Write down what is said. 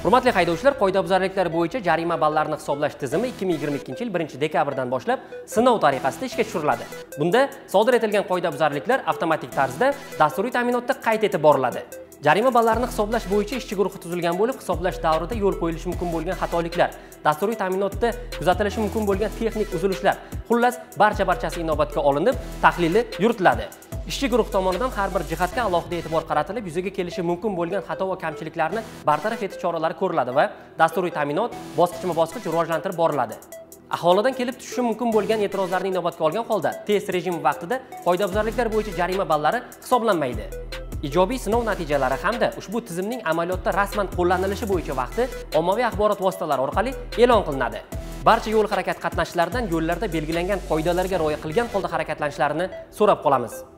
Hurmatli haydovchilar, qoidabuzarliklar bo'yicha jarima ballarini hisoblash tizimi 2022-yil 1-dekabrdan boshlab sinov tariqasida ishga tushiriladi. Bunda sodir etilgan qoidabuzarliklar avtomatik tarzda dasturiy ta'minotda qayd etib boriladi. Jarima ballarini hisoblash bo'yicha ishchi guruhi tuzilgan bo'lib, hisoblash davrida yo'l qo'yilishi mumkin bo'lgan xatoliklar, dasturiy ta'minotda kuzatilishi mumkin bo'lgan texnik uzilishlar, xullas barchasi inobatga olinib, tahlili yuritiladi. Ishchi guruh tomonidan har bir jihatga alohida e'tibor qaratilib, yuzaga kelishi mumkin bo'lgan xato va kamchiliklarni bartaraf etish choralari ko'riladi va dasturiy ta'minot bosqichma-bosqich rivojlantirib boriladi. Aholidan kelib tushishi mumkin bo'lgan e'tirozlarni inobatga olgan holda test rejimi vaqtida qoidabuzarliklar bo'yicha jarima ballari hisoblanmaydi. Ijobiy sinov natijalari hamda ushbu tizimning amaliyotda rasman qo'llanilishi bo'yicha vaqti ommaviy axborot vositalari orqali e'lon qilinadi. Barcha yo'l harakat qatnashchilaridan yo'llarda belgilangan qoidalarga rioya qilgan holda harakatlanishlarini so'rab qolamiz.